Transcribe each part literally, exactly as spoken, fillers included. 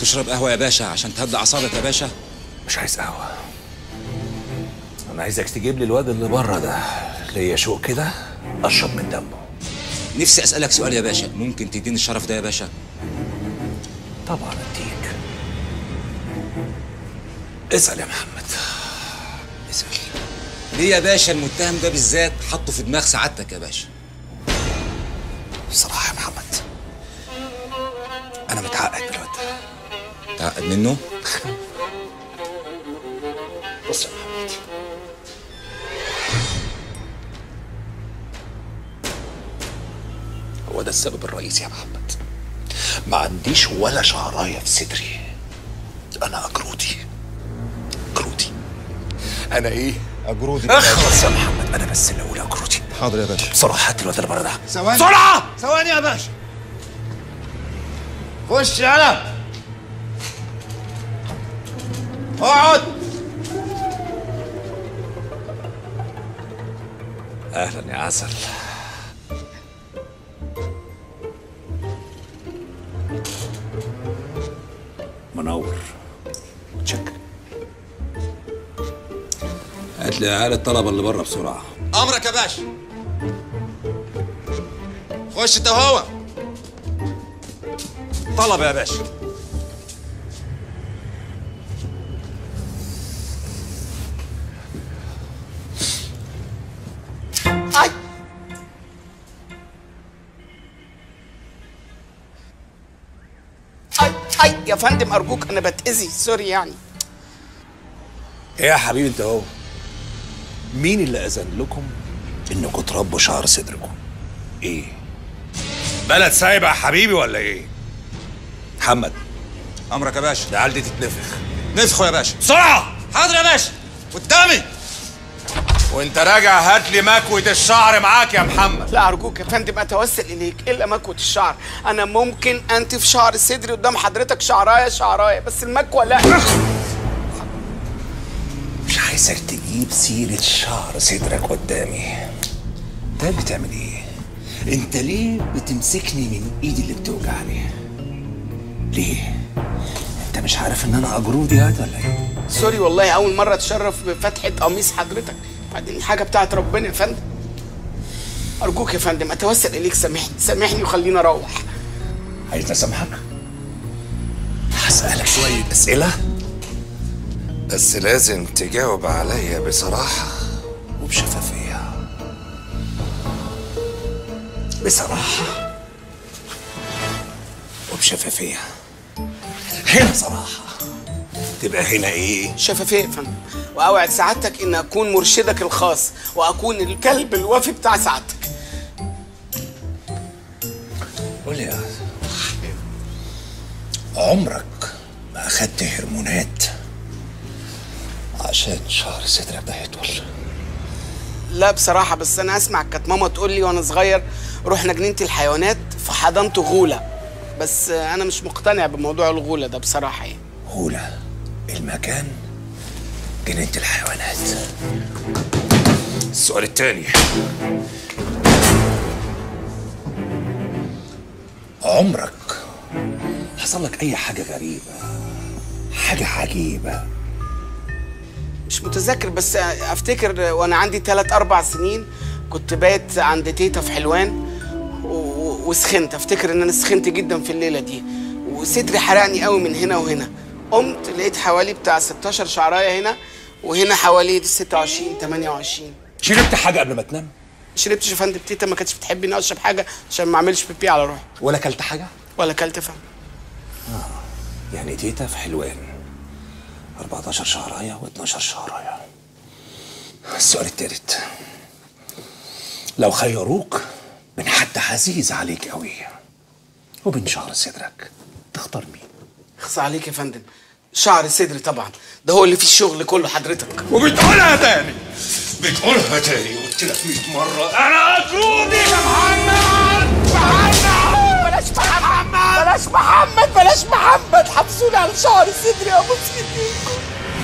تشرب قهوة يا باشا عشان تهدى أعصابك يا باشا؟ مش عايز قهوة، أنا عايزك تجيب لي الواد اللي بره ده، ليا شوق كده أشرب من دمه. نفسي أسألك سؤال يا باشا، ممكن تديني الشرف ده يا باشا؟ طبعا أديك. اسأل يا محمد، اسأل. ليه يا باشا المتهم ده بالذات حطه في دماغ سعادتك يا باشا؟ بصراحة يا محمد أنا متعقد من الواد ده. متعقد منه؟ بص يا محمد، هو ده السبب الرئيسي يا محمد. ما عنديش ولا شعراية في صدري، أنا أجرودي أجرودي أنا إيه؟ أجرودي خلاص يا محمد، أنا بس اللي أقول أجرودي. حاضر يا باشا. بسرعة هات الواد اللي بره ده. ثواني بسرعة ثواني يا باشا. خش يلا اقعد. أهلا يا عسل. منور. تشك. هات لي عيال الطلبة اللي بره بسرعة. امرك يا باشا. خش انت وهو. طلب يا باشا. هاي هاي هاي يا فندم ارجوك انا بتأذي، سوري يعني. إيه يا حبيبي أنت هو؟ مين اللي أذن لكم إنكم تربوا شعر صدركم؟ إيه؟ بلد سايبة يا حبيبي ولا إيه؟ محمد، أمرك يا باشا. العيال دي تتنفخ. نفخه يا باشا. بسرعة! حاضر يا باشا. قدامي. وأنت راجع هات لي مكوة الشعر معاك يا محمد. لا ارجوك يا فندم اتوسل اليك، الا مكوة الشعر. انا ممكن انتف شعر صدري قدام حضرتك شعرايه شعرايه، بس المكوة لا. مش عايزك تجيب سيرة شعر صدرك قدامي. انت بتعمل ايه؟ انت ليه بتمسكني من ايدي اللي بتوجعني؟ ليه؟ انت مش عارف ان انا اجرودي هذا ولا ايه؟ سوري والله، اول مرة اتشرف بفتحة قميص حضرتك، بعدين حاجة بتاعت ربنا يا فندم. ارجوك يا فندم اتوسل اليك، سامحني سامحني وخليني اروح. عايز اسامحك؟ هسألك شوية اسئلة بس لازم تجاوب عليا بصراحة وبشفافية. بصراحة وبشفافية. هنا صراحة، تبقى هنا ايه؟ شفافية يا فندم، واوعد سعادتك ان اكون مرشدك الخاص واكون الكلب الوفي بتاع سعادتك. قول لي يا عمرك ما اخدت هرمونات عشان شعر صدرك ده يطول؟ لا بصراحة، بس أنا أسمع كانت ماما تقول لي وأنا صغير رحنا جنينة الحيوانات فحضنت غولة، بس أنا مش مقتنع بموضوع الغولة ده بصراحة يعني. غولة المكان جنينة الحيوانات. السؤال التاني، عمرك حصل لك أي حاجة غريبة، حاجة عجيبة؟ مش متذكر، بس أفتكر وأنا عندي تلات أربع سنين كنت بايت عند تيتا في حلوان و- وسخنت. أفتكر إن أنا سخنت جدا في الليلة دي وصدري حرقني قوي من هنا وهنا. قمت لقيت حوالي بتاع ستاشر شعراية هنا، وهنا حوالي ستة وعشرين تمانية وعشرين. شربت حاجة قبل ما تنام؟ شربتش يا فندم، تيتا ما كانتش بتحبني اشرب حاجه عشان ما اعملش بيبي على روحي. ولا كلت حاجة؟ ولا كلت فندم. آه. يعني تيتا في حلوان أربعتاشر شهراية واتناشر شهراية. السؤال التالت، لو خيروك بين حد عزيز عليك قوي وبين شعر صدرك تختار مين؟ اخص عليك يا فندم، شعر صدري طبعا، ده هو اللي فيه الشغل كله حضرتك. وبتقولها تاني بتقولها تاني قلت لك مية مرة أنا أجرودي يا محمد. محمد بلاش محمد بلاش محمد بلاش محمد، حبسوني على شعر صدري يا ابو سيديكم.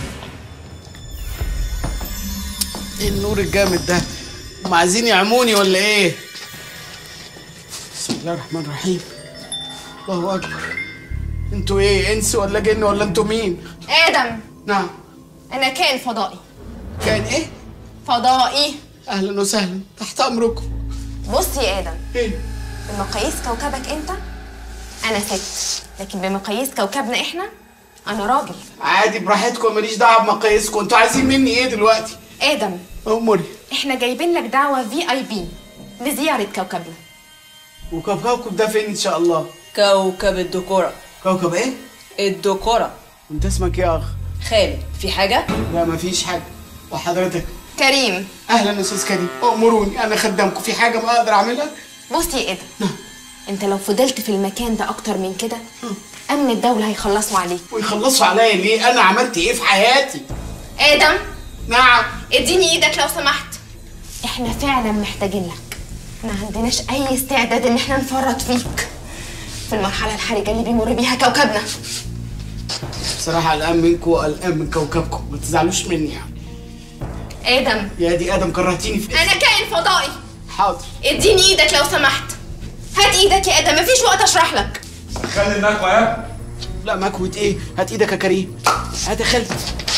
ايه النور الجامد ده؟ هم عايزين يعموني ولا ايه؟ بسم الله الرحمن الرحيم. الله اكبر. انتوا ايه، انس ولا جن ولا انتوا مين؟ ادم. نعم. انا كائن فضائي. كائن ايه؟ فضائي. اهلا وسهلا، تحت امركم. بص يا ادم، ايه؟ بمقاييس كوكبك انت انا ست، لكن بمقاييس كوكبنا احنا انا راجل. عادي براحتكم، ماليش دعوه بمقاييسكم. انتوا عايزين مني ايه دلوقتي؟ ادم، اموري. احنا جايبين لك دعوه في اي بي لزياره كوكبنا. وكوكب ده فين ان شاء الله؟ كوكب الدكورة. كوكب ايه؟ الدكورة. انت اسمك ايه يا اخ؟ خالد، في حاجة؟ لا مفيش حاجه. وحضرتك؟ كريم. اهلا استاذ كريم، امروني انا خدامكم. في حاجه ما اقدر اعملها؟ بص يا ادم، انت لو فضلت في المكان ده اكتر من كده امن الدوله هيخلصوا عليك. ويخلصوا عليا ليه؟ انا عملت ايه في حياتي؟ ادم. نعم. اديني ايدك لو سمحت. احنا فعلا محتاجين لك، ما عندناش اي استعداد ان احنا نفرط فيك في المرحله الحرجه اللي بيمر بيها كوكبنا. بصراحه قلقان منكم وقلقان من كوكبكم، ما تزعلوش مني يعني. ادم. يا دي ادم كرهتيني في انا كائن فضائي. حاضر. اديني ايدك لو سمحت. هات ايدك يا ادم، مفيش وقت اشرح لك. خلي المكوى يا لا مكوة ايه؟ هات ايدك يا كريم. هات يا خالد.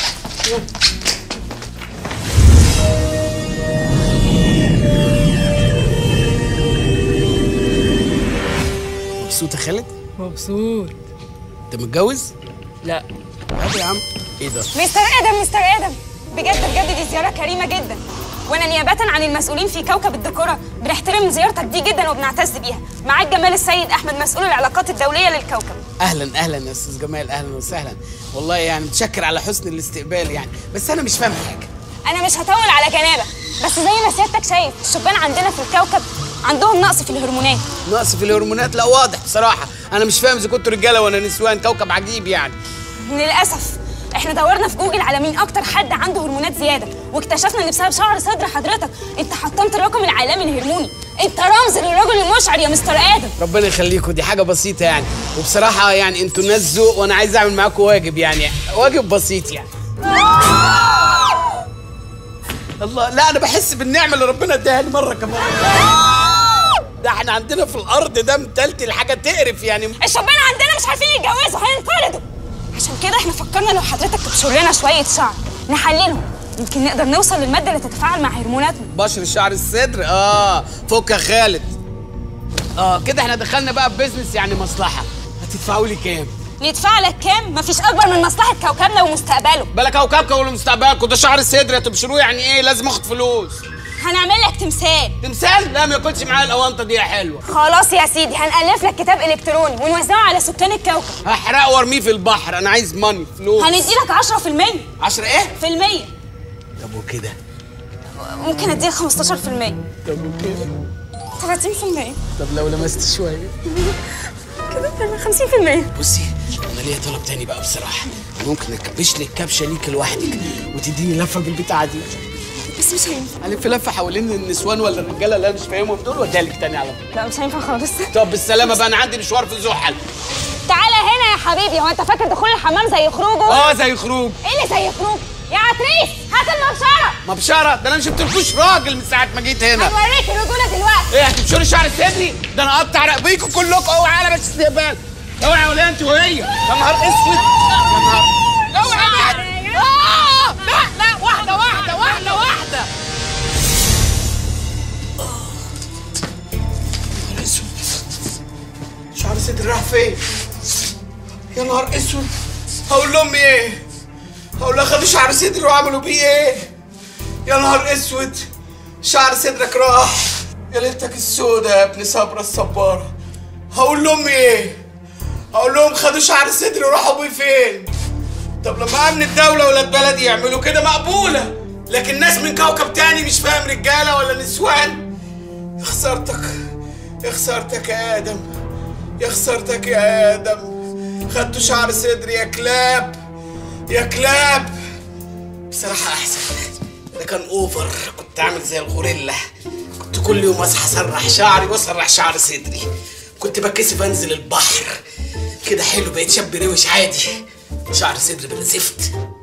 مبسوط يا خالد؟ مبسوط. انت متجوز؟ لا. هات يا عم. ايه ده؟ مستر ادم مستر ادم بجد بجد دي زياره كريمه جدا، وانا نيابه عن المسؤولين في كوكب الدكوره بنحترم زيارتك دي جدا وبنعتز بيها. معاك جمال السيد احمد مسؤول العلاقات الدوليه للكوكب. اهلا اهلا يا استاذ جمال، اهلا وسهلا. والله يعني متشكر على حسن الاستقبال يعني، بس انا مش فاهم حاجه. انا مش هطول على جنابك، بس زي ما سيادتك شايف الشبان عندنا في الكوكب عندهم نقص في الهرمونات. نقص في الهرمونات؟ لا واضح بصراحه. انا مش فاهم اذا كنتوا رجاله ولا نسوان. كوكب عجيب يعني. للاسف احنا دورنا في جوجل على مين اكتر حد عنده هرمونات زياده، واكتشفنا ان بسبب شعر صدر حضرتك انت حطمت الرقم العالمي الهرموني. انت رمز للرجل المشعر يا مستر ادم. ربنا يخليكم، دي حاجه بسيطه يعني. وبصراحه يعني انتوا ناس ذوق، وانا عايز اعمل معاكم واجب يعني، واجب بسيط يعني. الله، لا انا بحس بالنعمه اللي ربنا اداها لي مره كمان. ده احنا عندنا في الارض ده متلتل حاجه تقرف يعني. الشبان عندنا مش عارفين يتجوزوا، هينفردوا. عشان كده احنا فكرنا لو حضرتك تبشر لنا شويه شعر نحللهم، يمكن نقدر نوصل للماده اللي تتفاعل مع هرموناتنا. بشر شعر الصدر؟ اه فك يا خالد. اه كده احنا دخلنا بقى في بيزنس يعني مصلحه. هتدفعوا لي كام؟ ندفع لك كام؟ مفيش اكبر من مصلحه كوكبنا ومستقبله. بلا كوكبكم ولا مستقبلكم، ده شعر الصدر هتبشروه يعني ايه؟ لازم اخد فلوس. هنعمل لك تمثال. تمثال؟ لا ما يكونش معايا الاونطه دي حلوه. خلاص يا سيدي، هنألف لك كتاب الكتروني ونوزعه على سكان الكوكب. هحرقه وارميه في البحر. انا عايز ماني، فلوس. هندي لك عشرة في المية. عشرة ايه؟ في المية. طب وكده؟ ممكن اديك خمستاشر في المية. طب وكده؟ تلاتين في المية. طب لو لمست شويه؟ كده خمسين في المية. بصي انا ليا طلب تاني بقى بصراحه. ممكن اكبش لك كبشه ليك لوحدك وتديني لفه بالبتاعه دي؟ بس مش هينفع. الف لفه حوالين النسوان ولا الرجاله اللي انا مش فاهمهم دول واديها لك تاني على طول. لا مش هينفع خالص. طب بالسلامه بقى، انا عندي مشوار في زحل. تعالى هنا يا حبيبي، هو انت فاكر دخول الحمام زي خروجه؟ اه زي خروج. ايه اللي زي خروج؟ يا عتريس هات المبشره. مبشره؟ ده انا مش شفتلكوش راجل من ساعه ما جيت هنا. هنوريك الرجوله دلوقتي. ايه هتبشري شعر صدري؟ ده انا اقطع رقبيكم كلكم. اوعى على بس استقبال. اوعى ولا انت وهي. يا نهار اسود. يا نهار. اوعى. اه لا لا، واحده واحده واحده واحده. نهار اسود. شعر صدري راح فين؟ يا نهار اسود. هقول لامي ايه؟ هقول لها خدوا شعر صدري وعملوا بيه ايه؟ يا نهار اسود. شعر صدرك راح. يا ليلتك السودة يا ابن صبرة الصبارة. هقول لامي ايه؟ هقول لهم خدوا شعر صدري وراحوا بيه فين؟ طب لما امن الدولة ولاد بلدي يعملوا كده مقبولة، لكن ناس من كوكب تاني مش فاهم رجالة ولا نسوان. يا خسارتك، يا خسارتك يا آدم، يا خسارتك يا آدم. خدتوا شعر صدري يا كلاب، يا كلاب. بصراحة أحسن، ده كان أوفر. كنت عامل زي الغوريلا، كنت كل يوم أصحى أسرح شعري وأسرح شعر صدري. كنت بتكسف أنزل البحر كده. حلو، بقيت شاب روش عادي. شعر صدري بلا زفت.